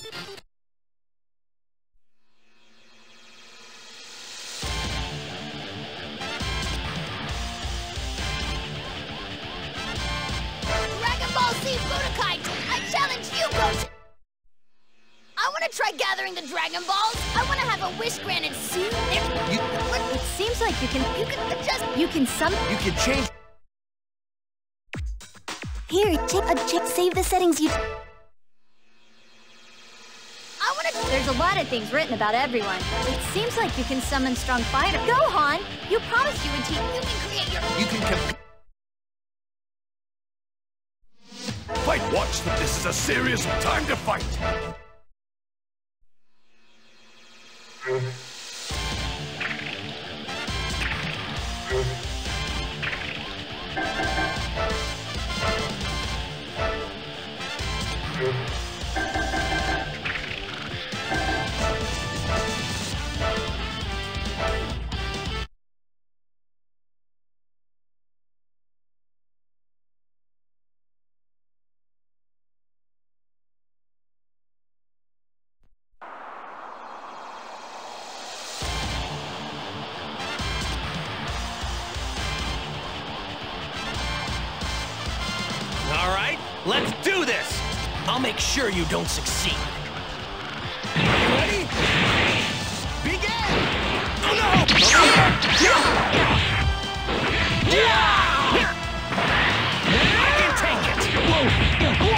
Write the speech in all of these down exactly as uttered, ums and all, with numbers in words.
Dragon Ball Z Budokai! I challenge you, Goten! I want to try gathering the Dragon Balls. I want to have a wish granted soon. You, It seems like you can, you can adjust, you can some. you can change. Here, chip, a chip, save the settings you. I want to. There's a lot of things written about everyone. It seems like you can summon strong fighter. Gohan, you promised you would teach. You can create your. You can compete. Fight, watch them. This is a serious time to fight. All right, let's do this! I'll make sure you don't succeed. Ready? Begin! Oh no! I can take it!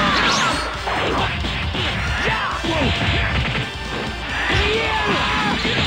So...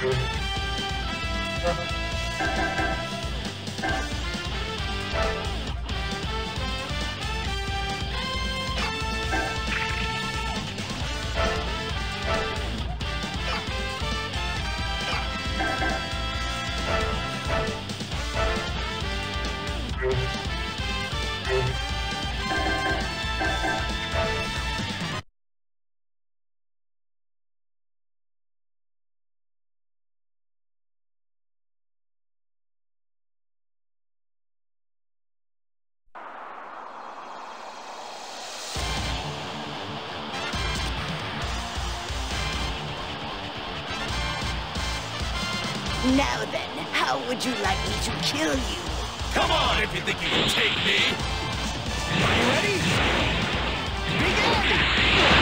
Now then, how would you like me to kill you? Come on if you think you can take me! Are you ready? Begin!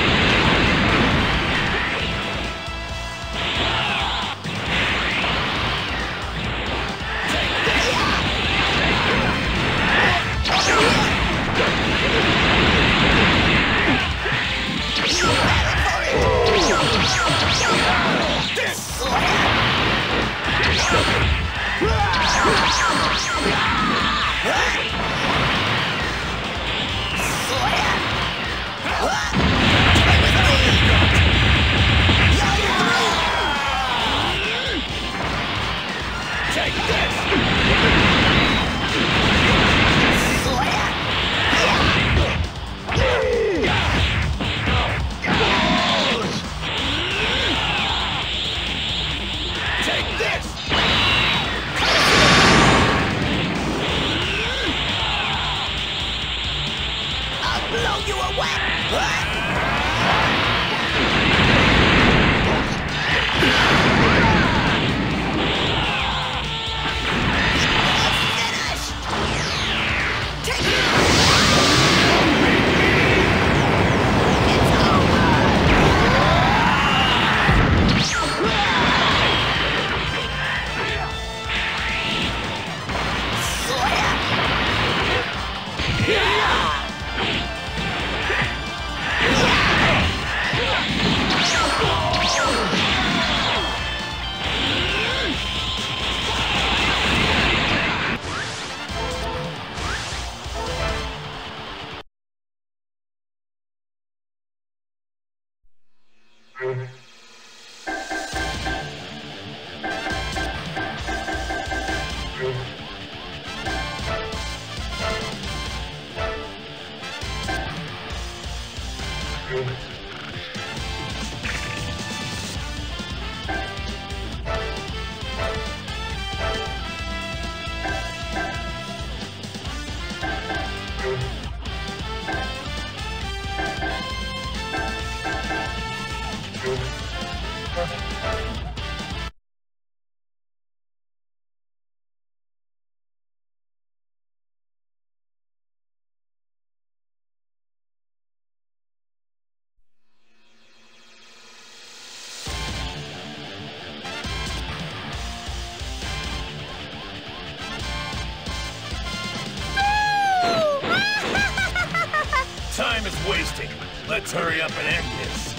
Time is wasting. Let's hurry up and end this.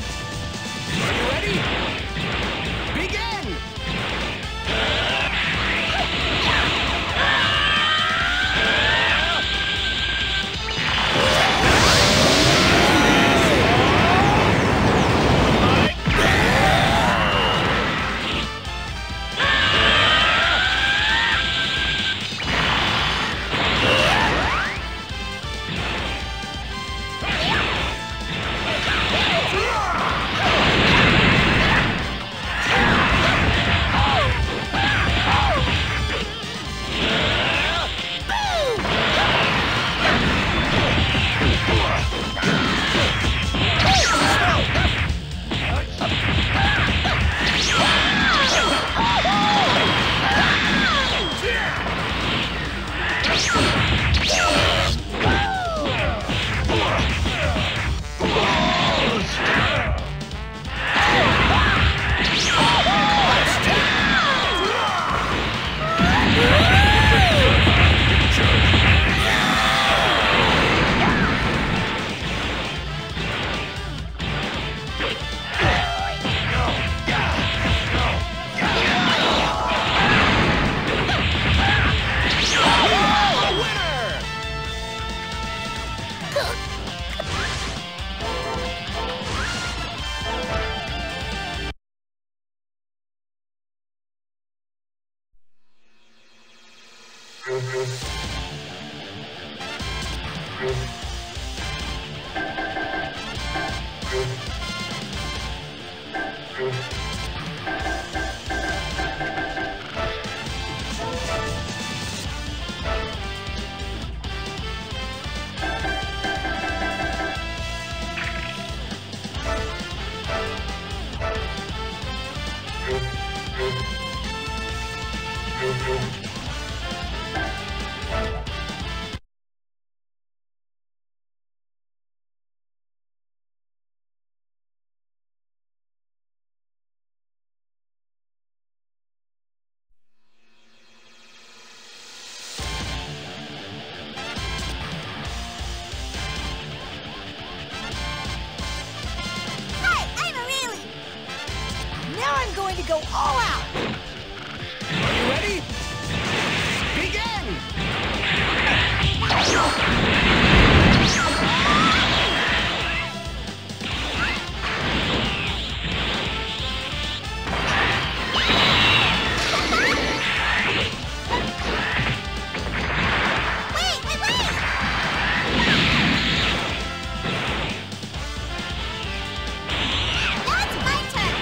Are you ready? Begin! I'm going to go all out! Are you ready? Begin! Wait, wait, wait! Now it's my turn!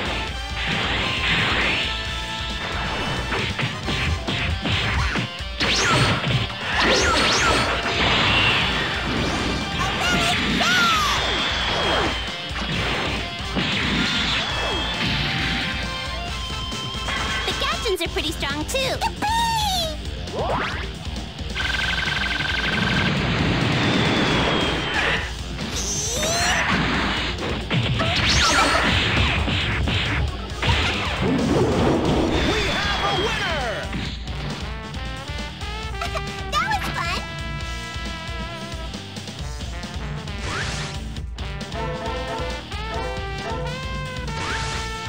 The Gatchans are pretty strong, too. Yippee! We have a winner! That was fun!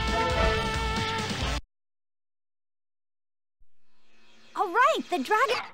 All right, the dragon...